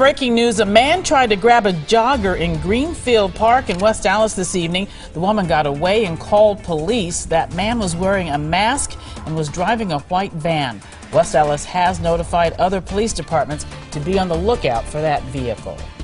breaking news. A man tried to grab a jogger in Greenfield Park in West Allis this evening. The woman got away and called police. That man was wearing a mask and was driving a white van. West Allis has notified other police departments to be on the lookout for that vehicle.